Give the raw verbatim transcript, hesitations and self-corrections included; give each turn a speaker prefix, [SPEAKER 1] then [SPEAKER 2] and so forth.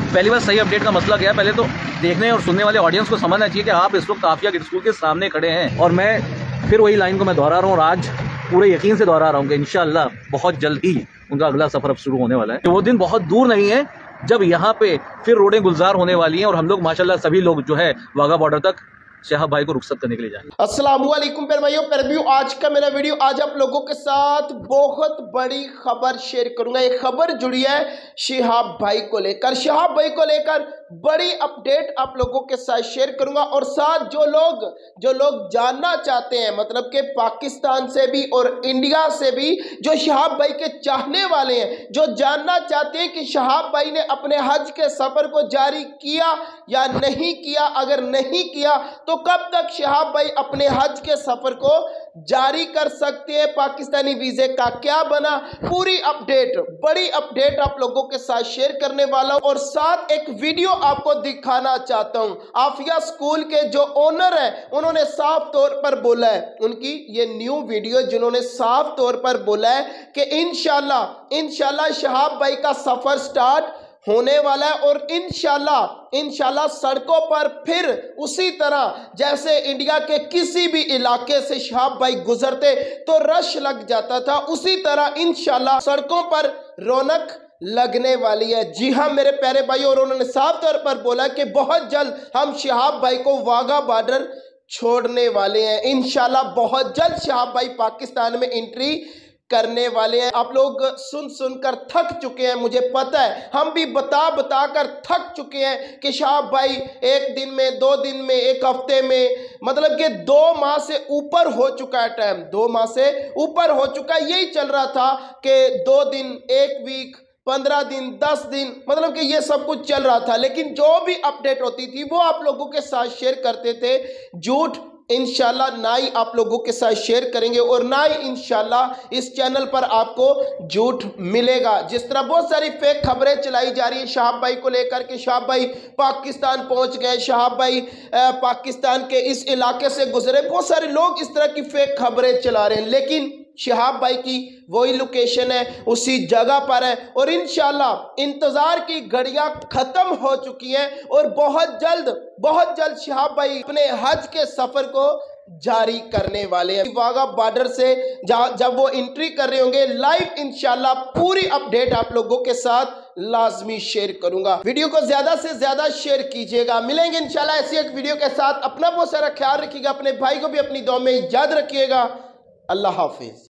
[SPEAKER 1] पहली बार सही अपडेट का मसला क्या है, पहले तो देखने और सुनने वाले ऑडियंस को समझना चाहिए कि आप इस वक्त काफिया के स्कूल के सामने खड़े हैं, और मैं फिर वही लाइन को मैं दोहरा रहा हूँ और आज पूरे यकीन से दोहरा रहा हूँ कि इंशाअल्लाह बहुत जल्द ही उनका अगला सफर अब शुरू होने वाला है। तो वो दिन बहुत दूर नहीं है जब यहाँ पे फिर रोडें गुलजार होने वाली हैं और हम लोग माशाल्लाह सभी लोग जो है वाघा बॉर्डर तक शहाब भाई को रुखसत करने के लिए जाएंगे।
[SPEAKER 2] अस्सलाम वालेकुम प्यारे भाइयों, प्यारे भाइयों, आज का मेरा वीडियो आज आप लोगों के साथ बहुत बड़ी खबर शेयर करूंगा। एक खबर जुड़ी है शहाब भाई को लेकर, शहाब भाई को लेकर बड़ी अपडेट आप लोगों के साथ शेयर करूंगा। और साथ जो लोग जो लोग जानना चाहते हैं, मतलब कि पाकिस्तान से भी और इंडिया से भी जो शहाब भाई के चाहने वाले हैं, जो जानना चाहते हैं कि शहाब भाई ने अपने हज के सफर को जारी किया या नहीं किया, अगर नहीं किया तो कब तक शहाब भाई अपने हज के सफर को जारी कर सकते हैं, पाकिस्तानी वीजे का क्या बना, पूरी अपडेट बड़ी अपडेट आप लोगों के साथ शेयर करने वाला हूं। और साथ एक वीडियो आपको दिखाना चाहता हूं। आफिया स्कूल के जो ओनर है उन्होंने साफ तौर पर बोला है, उनकी ये न्यू वीडियो जिन्होंने साफ तौर पर बोला है कि इंशाल्लाह इंशाल्लाह शहाब भाई का सफर स्टार्ट होने वाला है और इंशाल्लाह इंशाल्लाह सड़कों पर फिर उसी तरह जैसे इंडिया के किसी भी इलाके से शहाब भाई गुजरते तो रश लग जाता था, उसी तरह इंशाल्लाह सड़कों पर रौनक लगने वाली है। जी हाँ मेरे प्यारे भाई, और उन्होंने साफ तौर पर बोला कि बहुत जल्द हम शहाब भाई को वाघा बॉर्डर छोड़ने वाले हैं। इंशाल्लाह बहुत जल्द शहाब भाई पाकिस्तान में एंट्री करने वाले हैं। आप लोग सुन सुनकर थक चुके हैं, मुझे पता है, हम भी बता बता कर थक चुके हैं कि शहाब भाई एक दिन में, दो दिन में, एक हफ्ते में, मतलब कि दो माह से ऊपर हो चुका है टाइम, दो माह से ऊपर हो चुका है। यही चल रहा था कि दो दिन, एक वीक, पंद्रह दिन, दस दिन, मतलब कि ये सब कुछ चल रहा था। लेकिन जो भी अपडेट होती थी वो आप लोगों के साथ शेयर करते थे। झूठ इंशाल्लाह ना ही आप लोगों के साथ शेयर करेंगे और ना ही इंशाल्लाह इस चैनल पर आपको झूठ मिलेगा। जिस तरह बहुत सारी फेक खबरें चलाई जा रही है शहाब भाई को लेकर के, शहाब भाई पाकिस्तान पहुंच गए, शहाब भाई पाकिस्तान के इस इलाके से गुजरे, बहुत सारे लोग इस तरह की फेक खबरें चला रहे हैं। लेकिन शहाब भाई की वही लोकेशन है, उसी जगह पर है और इंशाल्लाह इंतजार की घड़ियां खत्म हो चुकी हैं और बहुत जल्द बहुत जल्द शहाब भाई अपने हज के सफर को जारी करने वाले हैं। वाघा बॉर्डर से जब वो एंट्री कर रहे होंगे लाइव इंशाल्लाह पूरी अपडेट आप लोगों के साथ लाजमी शेयर करूंगा। वीडियो को ज्यादा से ज्यादा शेयर कीजिएगा। मिलेंगे इंशाल्लाह ऐसी एक वीडियो के साथ। अपना बहुत सारा ख्याल रखिएगा, अपने भाई को भी अपनी दुआ में याद रखिएगा। अल्लाह हाफिज।